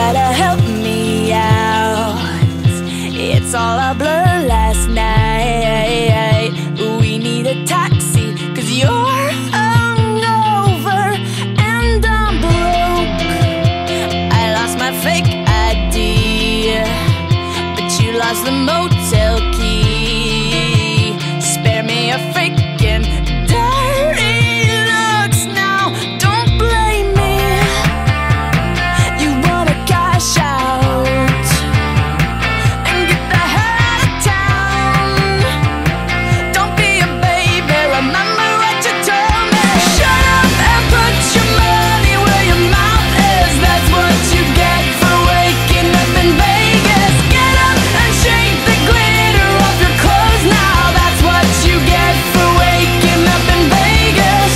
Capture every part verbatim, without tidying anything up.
gotta help me out. It's all a blur last night. We need a taxi, cause you're hungover and I'm broke. I lost my fake I D, but you lost the motel key. Spare me a freaking dirty looks now, don't blame me. You wanna cash out and get the hell out of town. Don't be a baby, remember what you told me. Shut up and put your money where your mouth is. That's what you get for waking up in Vegas. Get up and shake the glitter off your clothes now. That's what you get for waking up in Vegas.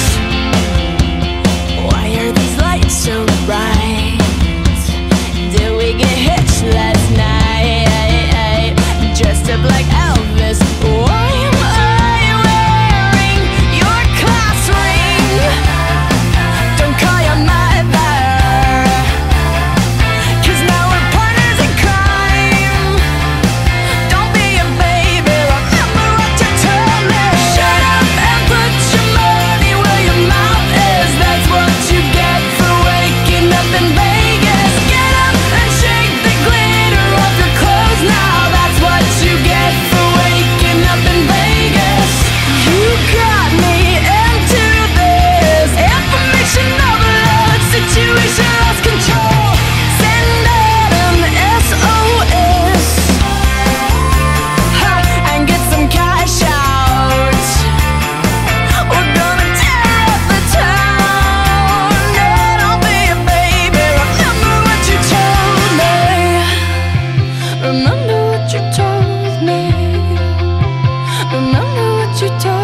Why are these lights so bright? Did we get hitched last night? Dressed up like Elvis. Why am I wearing your class ring? Don't call your mother, cause now we're partners in crime. Don't be a baby, remember what you told me. Shut up and put your money where your mouth is. That's what you get for waking up in Vegas. Get up and shake the glitter off your clothes now. That's what you get for waking up in Vegas. You got me into this information overload situation, lost control. Send out an S O S, ha, and get some cash out. We're gonna tear up the town. No, don't be a baby, remember what you told me. Remember what you told me. Remember what you told me.